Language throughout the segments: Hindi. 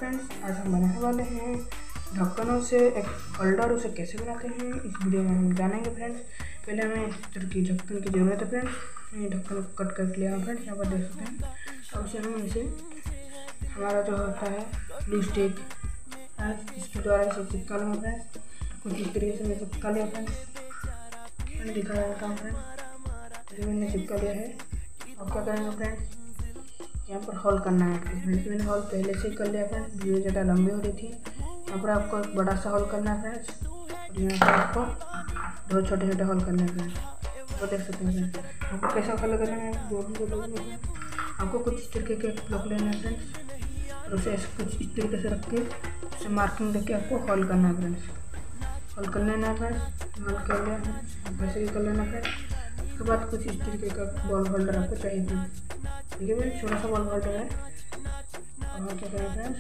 फ्रेंड्स, आज हम बनाने वाले हैं ढक्कनों से एक होल्डर। उसे कैसे बनाते हैं इस वीडियो में हम जानेंगे फ्रेंड्स। पहले हमें इस तरह की ढक्कन की ज़रूरत है फ्रेंड्स। ये ढक्कन को कट कर लिया फ्रेंड्स, यहाँ पर देख सकते हैं। अब इसे हम हमारा जो होता है ग्लू स्टिक, इसके द्वारा इसे चिपका लूँगा फ्रेंड्स। कुछ इस तरीके से मैं चिपका लिया फ्रेंड्स, मैंने दिखा देता हूँ फ्रेंड्स। जो मैंने चिपका लिया है, अब क्या करेंगे फ्रेंड्स, यहाँ पर हॉल करना है फ्रेंड्स। मैंने हॉल पहले से ही कर लिया फ्रेंड्स, वीडियो ज़्यादा लंबी हो रही थी। यहाँ पर आपको एक बड़ा सा हॉल करना है फ्रेंड्स, और यहाँ पर आपको दो छोटे छोटे हॉल करने हैं फ्रेंड्स। वो देख सकते हैं फ्रेंड्स। आपको कैसा हॉल करना है आपको कुछ इस तरीके के ब्लॉक लेना है फ्रेंड्स, और उसे कुछ इस तरीके से रख के उसे मार्किंग देके आपको हॉल करना है फ्रेंड्स। हॉल कर लेना है फ्रेंड्स, हॉल कर लिया है वैसे ही कर लेना फ्रेंड्स। उसके बाद कुछ इस तरीके का बॉल होल्डर आपको चाहिए फ्रेंड्स। ठीक है फ्रेंड्स, छोटा सा बॉल होल्डर है। और क्या करें फ्रेंड्स,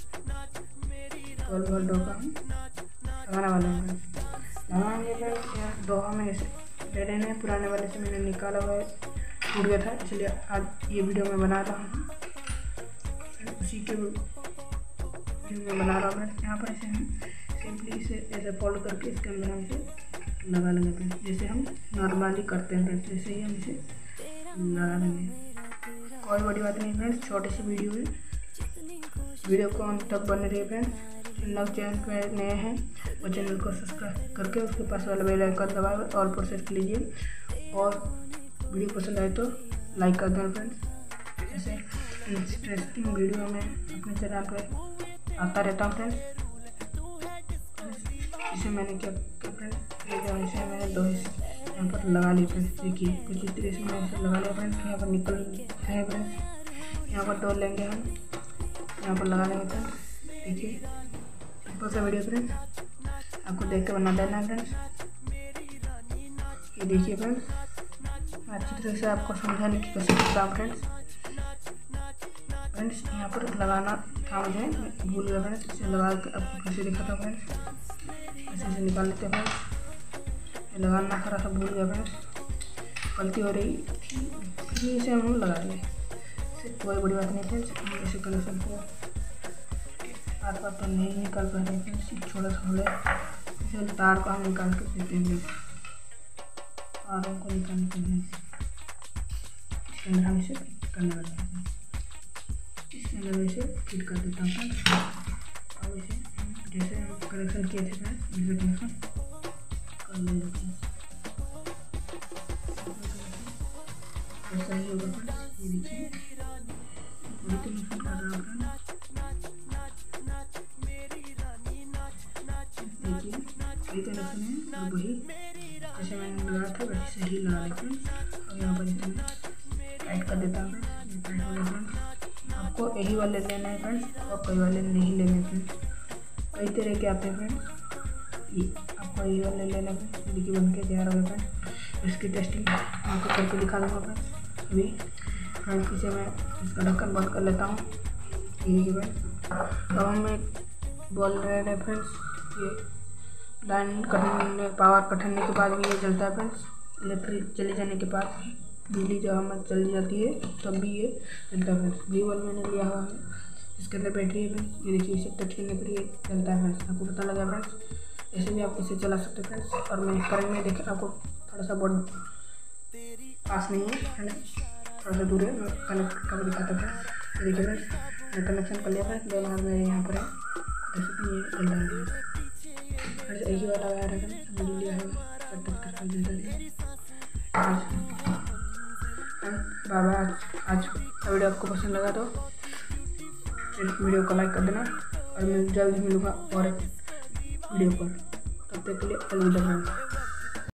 बॉल होल्डर का हम लगाने वाले हैं फ्रेंड्स। लगाएंगे फ्रेंड्स, यहाँ दो हमें ऐसे ले लेने हैं। पुराने वाले से मैंने निकाला हुआ है, टूट गया था, इसलिए आज ये वीडियो में बना रहा हूँ। उसी के वीडियो में बना रहा हूँ फ्रेंड्स। यहाँ पर इसे हम सिंपली इसे ऐसे फोल्ड करके इसके अंदर हम इसे लगा लेंगे फ्रेंड्स, जैसे हम नॉर्मली करते हैं फ्रेंड्स। जैसे ही हम इसे लगा लेंगे, कोई बड़ी बात नहीं फ्रेंड्स, छोटी सी वीडियो है। वीडियो को अंत तक बने रहिए फ्रेंड्स। चैनल पे नए हैं वो चैनल को सब्सक्राइब करके उसके पास वाला बेल आइकन दबाए ऑल पर सेट कीजिए, और वीडियो पसंद आए तो लाइक कर दें फ्रेंड्स। ऐसे इंटरेस्टिंग वीडियो में अपने चैनल पे आता रहता हूँ फ्रेंड्स। इसे मैंने क्या फ्रेंड्स, इसे मैंने दो यहाँ पर लगा ली फ्रेंड्स। देखिए कुछ इस तरीके से मैंने इसे लगा लिया फ्रेंड्स। यहाँ पर निकल रहे हैं फ्रेंड्स, यहाँ पर दो लेंगे हम, यहाँ पर लगा लेंगे फ्रेंड्स। देखिए सिंपल सा वीडियो फ्रेंड्स, आपको देख के बना देना है फ्रेंड्स। ये देखिए फ्रेंड्स, अच्छी तरह से आपको समझाने की कोशिश करता हूँ फ्रेंड्स। यहाँ पर लगाना था मुझे, भूल गया फ्रेंड्स। इसे लगा के आपको कैसे दिखा था फ्रेंड्स, ऐसे निकाल लेते हैं फ्रेंड्स। लगाना थोड़ा सा भूल गया फ्रेंड्स, गलती हो रही थी, इसे हम लगाएंगे। कोई बड़ी बात नहीं फ्रेंड्स, हम ऐसे कनेक्शन को हाथ पाथ तो नहीं निकाल पा रहे फ्रेंड्स। छोटा सा होले इसे तार को हम निकाल के देते हैं फ्रेंड्स, तारों को निकालने के लिए इसके अंदर हम इसे करने वाले हैं। इसके अंदर मैं इसे फिट कर देता हूँ फ्रेंड्स। अब इसे जैसे हम कनेक्शन किए थे फ्रेंड्स, जैसे कनेक्शन कर लेंगे फ्रेंड्स। ऐसा ही होगा फ्रेंड्स। ये देखिए वही कनेक्शन कर रहा हूँ फ्रेंड्स। देखिए वही कनेक्शन है, और वही जैसे मैंने लगाया था वैसे ही लगा लेते हैं। और यहाँ पर इसे टाइट कर देता हूँ फ्रेंड्स। ये टाइट हो गया फ्रेंड्स। आपको यही वाले लेना है फ्रेंड्स, और कई वाले नहीं लेने फ्रेंड्स। कई तरह के आते हैं फ्रेंड्स, ये आपको यही वाले लेना है फ्रेंड्स। देखिए बन के तैयार हो गया फ्रेंड्स। इसकी टेस्टिंग आपको करके दिखा दूँगा फ्रेंड्स अभी फ्रेंड्स। इसे मैं इसका ढक्कन बंद कर लेता हूँ। ये देखिए फ्रेंड्स, अब हम एक बॉल रहे हैं फ्रेंड्स। ये लाइन कटने पावर कटने के बाद भी ये जलता है फ्रेंड्स। इलेक्ट्रिक चले जाने के बाद बिजली जब हमें चली जाती है तब भी ये जलता है फ्रेंड्स। ब्लू बल्ब मैंने लिया हुआ है, इसके अंदर बैटरी है फ्रेंड्स। ये देखिए इसे टच करने पर ये चलता है फ्रेंड्स। आपको पता लगा फ्रेंड्स, ऐसे भी आप इसे चला सकते हैं फ्रेंड्स। और मैं करंट में देखें, आपको थोड़ा सा बोर्ड पास नहीं है ना, थोड़ा सा दूर है, मैं कनेक्ट करके दिखाता फ्रेंड्स। ये देखिए फ्रेंड्स, मैं कनेक्शन कर लिया फ्रेंड्स। दोनों हाथ मेरे यहाँ पर है, जैसे ये चल रहा है फ्रेंड्स। एक ही वाला वायर है फ्रेंड्स, मैंने लिया है टच करके बाबा। आज का वीडियो आपको पसंद लगा तो वीडियो को लाइक कर देना, और मैं जल्द मिलूँगा और एक वीडियो पर। तब तक के लिए अलविदा फ्रेंड्स।